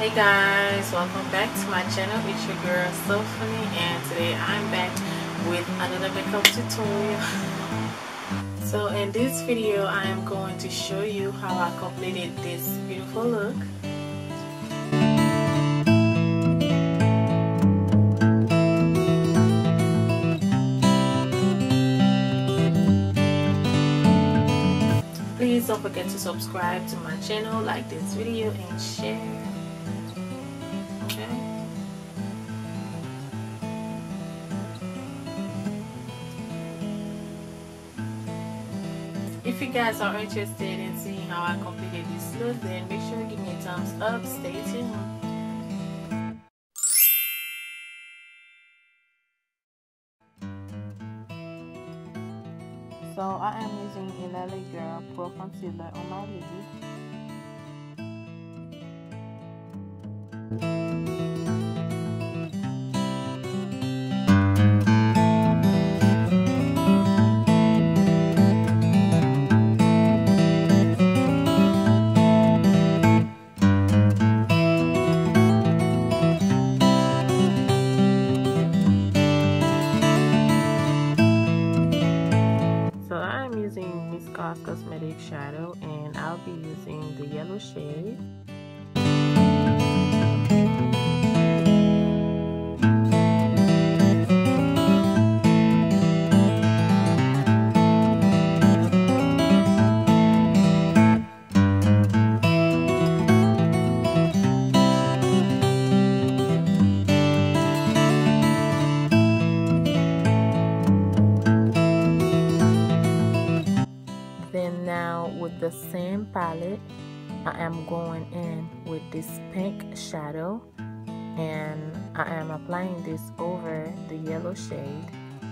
Hey guys, welcome back to my channel. It's your girl Sophie, and today I'm back with another makeup tutorial. So in this video I am going to show you how I completed this beautiful look. Please don't forget to subscribe to my channel, like this video and share. If you guys are interested in seeing how I completed this look, then make sure to give me a thumbs up. Stay tuned. So I am using a LA Girl Pro Concealer on my lid. Cosmetic shadow, and I'll be using the yellow shade. Then now with the same palette, I am going in with this pink shadow, and I am applying this over the yellow shade.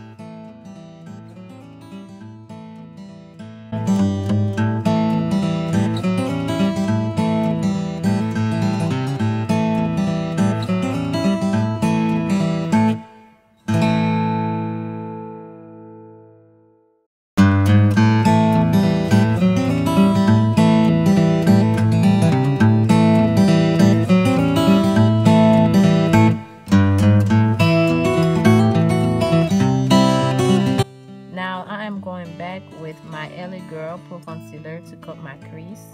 Going back with my LA Girl Pro Concealer to cut my crease.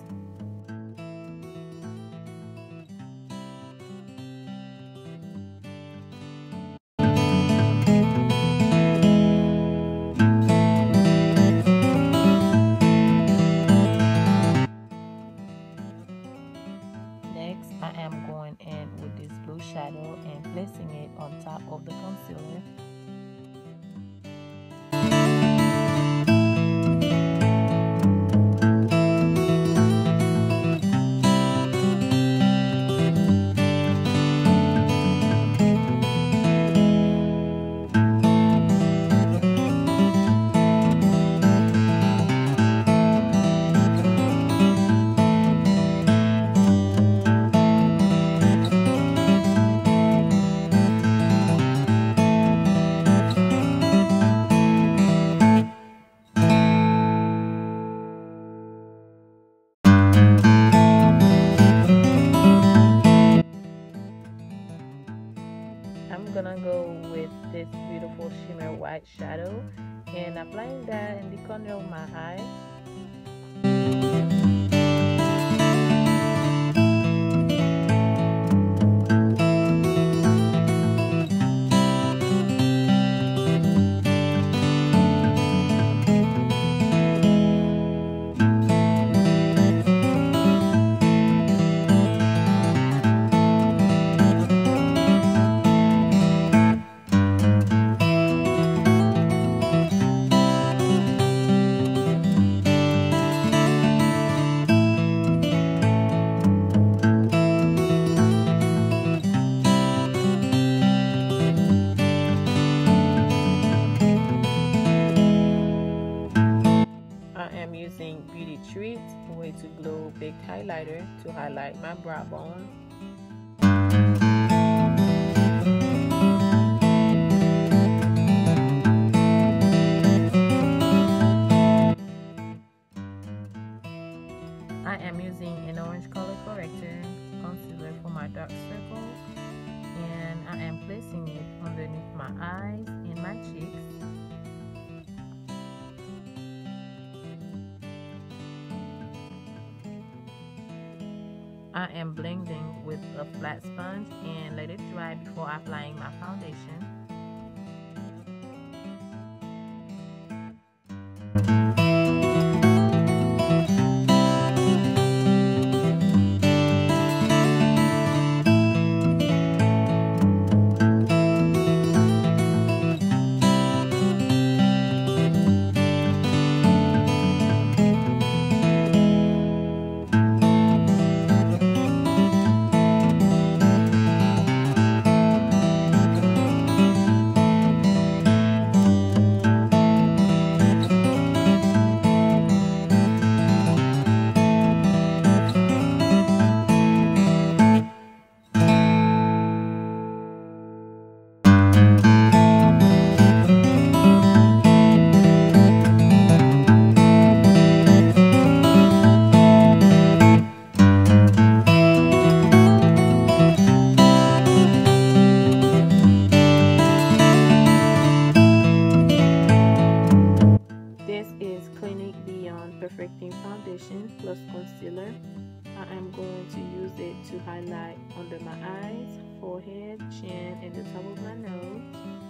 Next, I am going in with this blue shadow and placing it on top of the concealer. I'm gonna go with this beautiful shimmer white shadow and applying that in the corner of my eye. Beauty Treat Way to Glow Big Highlighter to highlight my brow bone. I am using an orange color corrector concealer for my my dark circles, and I am placing it underneath my eyes and my cheeks. I am blending with a flat sponge and let it dry before applying my foundation. Perfecting foundation plus concealer. I am going to use it to highlight under my eyes, forehead, chin, and the top of my nose.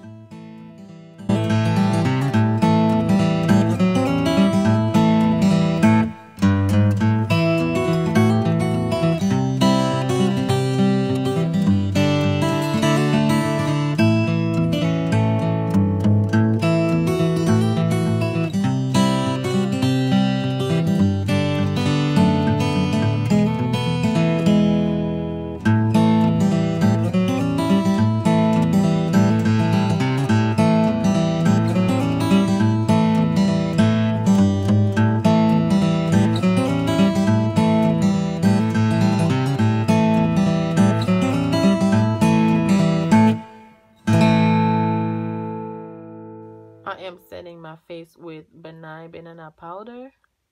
I am setting my face with benign banana powder.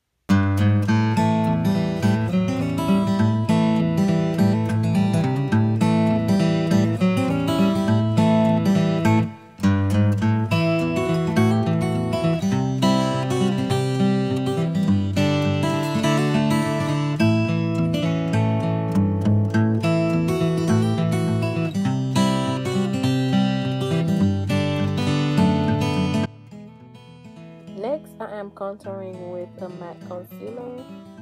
Next, I am contouring with a matte concealer.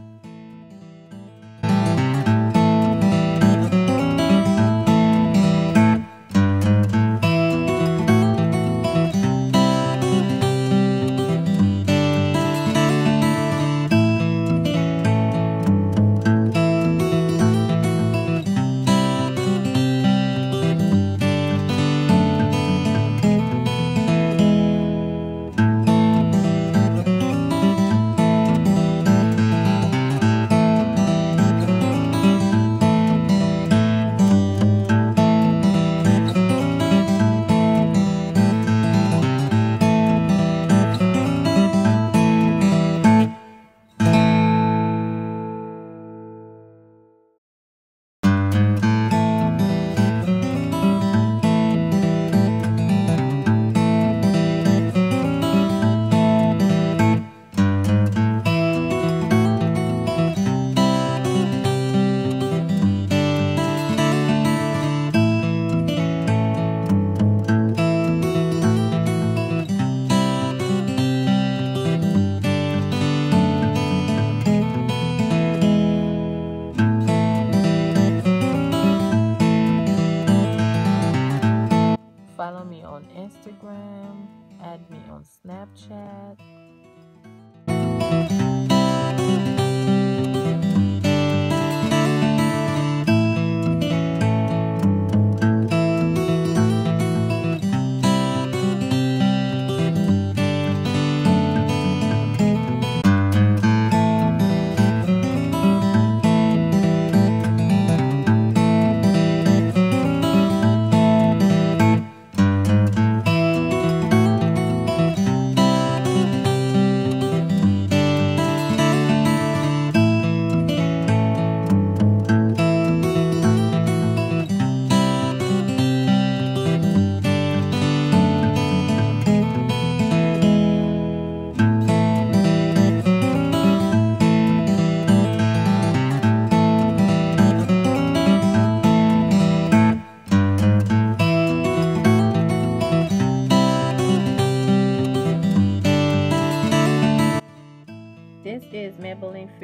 Follow me on Instagram, add me on Snapchat.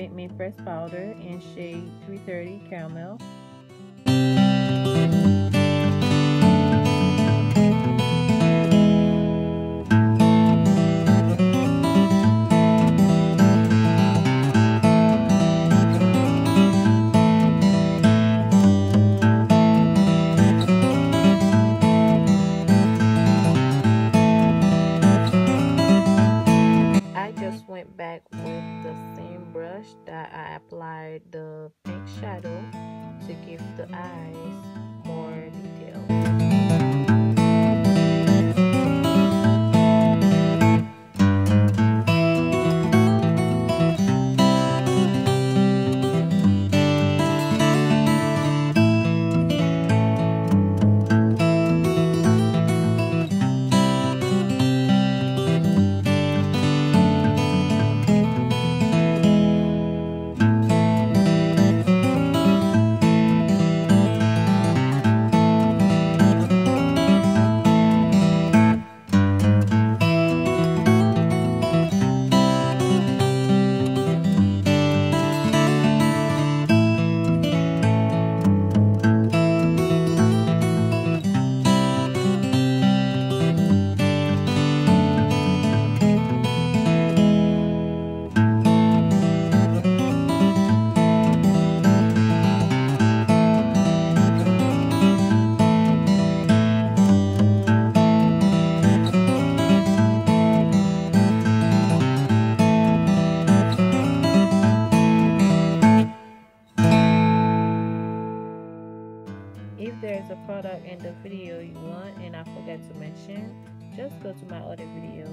Make Me Press Powder in shade 330 Caramel. I just went back with the same brush that I applied the pink shadow to give the eyes more detail. If there's a product in the video you want and I forget to mention, just go to my other videos.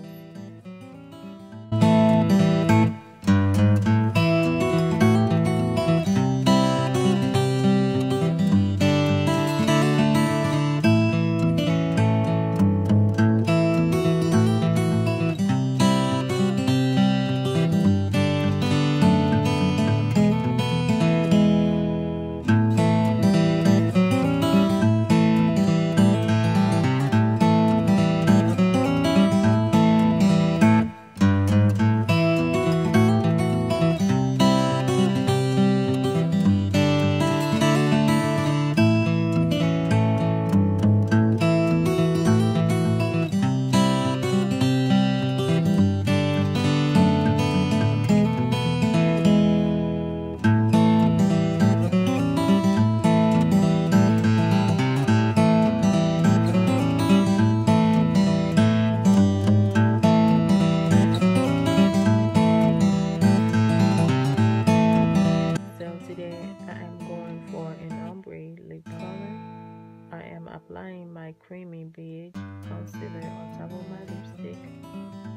Applying my creamy beige concealer on top of my lipstick.